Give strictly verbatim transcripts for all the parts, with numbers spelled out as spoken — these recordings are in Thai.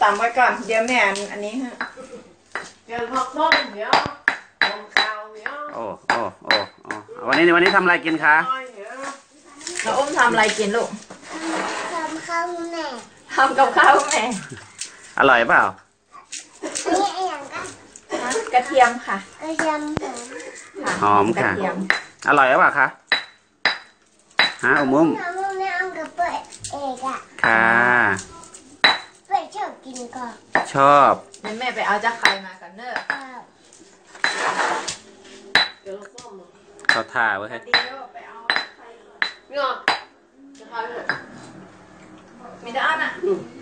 ำไว้ก่อนเดี๋ยวแม่อันนี้ฮะเดี๋ยวพักต้นเดี๋ยวทำข้าวเดี๋ยวโอ้โอ้โอ้โอ้วันนี้วันนี้ทำอะไรกินคะน้องอุ้มทำอะไรกินลูกทำข้าวแม่ทำกับข้าวแม่อร่อยเปล่านี่อะไรอย่างกันกระเทียมค่ะกระเทียมหอมค่ะอร่อยหรือเปล่าคะฮะอุ้มอุ้มทำแม่เอากับเปิดเอกอะค่ะเปิดชอบกินก่อนชอบแม่ไปเอาจากใครมากันเนอะเขาท่าไว้ให้เนี่ยมีแต่อันอ่ะ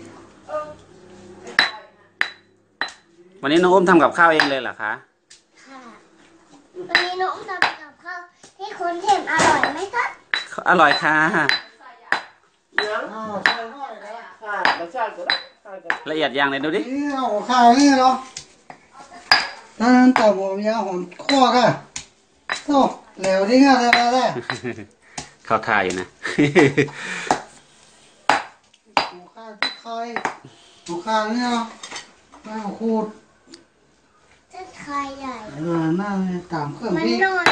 วันนี้น้องอุ้มทำกับข้าวเองเลยเหรอคะค่ะวันนี้น้องอุ้มทำกับข้าวที่คุณเทมอร่อยไหมคะอร่อยค่ะละเอียดยังเลยดูดินี่เอาข้าวนี่เนาะนั่นต่อหมูยาวของข้อค่ะโอ้เหลวที่ง่ายได้ไหมเข้าท่าอยู่นะหมูข้าวที่ใครหมูข้าวนี่เนาะไม่เอาคูดจะใครใหญ่เออหน้าตามเครื่องมันพี่นอน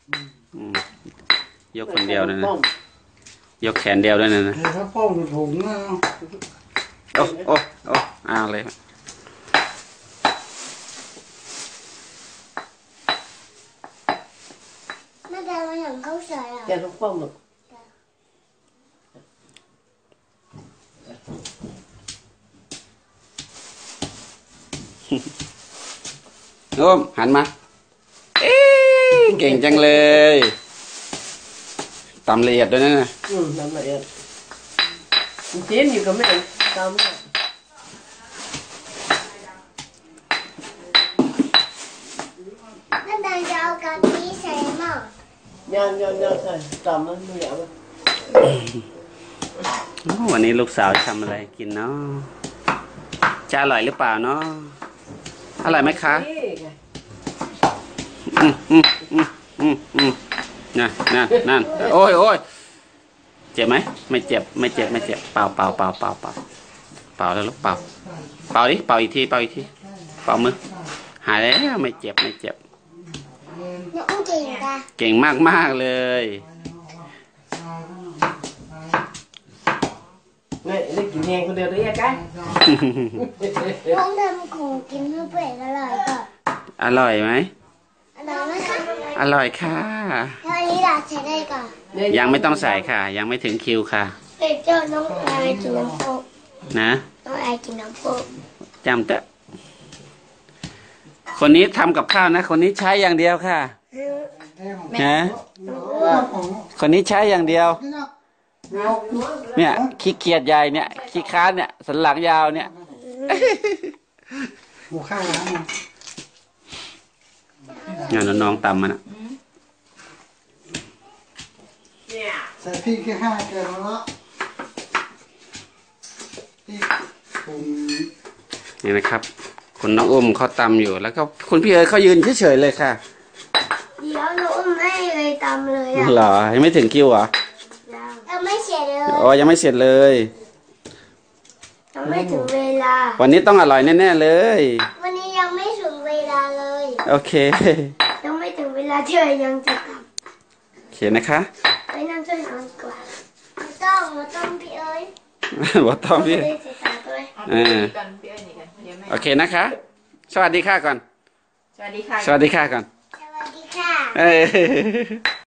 ยกคนเดียวนะนะยกแขนเดียวด้วยนะนะถ้าป้องถุงนะโอ้โอ้โอ้เอาเลยแม่แดงมาอย่างเข้าใส่อ่ะเดี๋ยวทุกป้องหนึ่งนุ่มหันมาเอ๊เก่งจังเลยตำละเอียดด้วยนะนะอืมตำละเอียดเจียนอยู่กับแม่ตำเนี่ยแม่แดงจะเอากะทิใส่หม้อยังยังยังใส่ตำมันไม่เหลววันนี้ลูกสาวทำอะไรกินเนาะจะอร่อยหรือเปล่าเนาะอร่อยไหมคะอืมอืมอืมอืมอืมนั่นนั่นนั่นโอ้ยโอ้ยเจ็บไหมไม่เจ็บไม่เจ็บไม่เจ็บเปล่าเปล่าเปล่าเปล่าเปล่าเปล่าแล้วลูกเปล่าเปล่าดิเปล่าอีกทีเปล่าอีกทีเปล่ามือหายแล้วไม่เจ็บไม่เจ็บน้องเก่งจ้ะเก่งมากมากเลยนี่ได้กินแห้งคนเดียวได้ยังไงน้องทำของกินเพื่อเปิดอร่อยก่อนอร่อยไหมอร่อยไหมคะอร่อยค่ะตอนนี้เราใช้ได้ก่อนยังไม่ต้องใส่ค่ะยังไม่ถึงคิวค่ะเด็กเจ้าน้องไอกินน้ำโป๊กนะน้องไอกินน้ำโป๊กจำเถอะคนนี้ทำกับข้าวนะคนนี้ใช้อย่างเดียวค่ะนะคนนี้ใช้อย่างเดียวเนี่ยขี้เกียจใหญ่เนี่ยขี้ค้านเนี่ยสันหลังยาวเนี่ยหมูข้าวงานน้องๆตำมันอ่ะใส่พริกแค่ห้าเกลือแล้วนี่นะครับคุณน้องอุ้มเขาตำอยู่แล้วก็คุณพี่เอ๋เขายืนเฉยๆเลยค่ะเดี๋ยวน้องอุ้มไม่เลยตำเลยอ่ะเหรอยังไม่ถึงคิวเหรอยังไม่เสร็จเลยอ๋อยังไม่เสร็จเลยยังไม่ถึงเวลาวันนี้ต้องอร่อยแน่ๆเลยวันนี้ยังไม่ถึงเวลาเลยโอเคยังไม่ถึงเวลาที่ยังจะทำโอเคนะคะไปนั่งช่วยน้องดีกว่าไม่ต้องไม่ต้องพี่เอ๋ยว่าต้องพี่เออโอเคนะคะสวัสดีค่ะก่อนสวัสดีค่ะสวัสดีค่ะก่อนสวัสดีค่ะเออ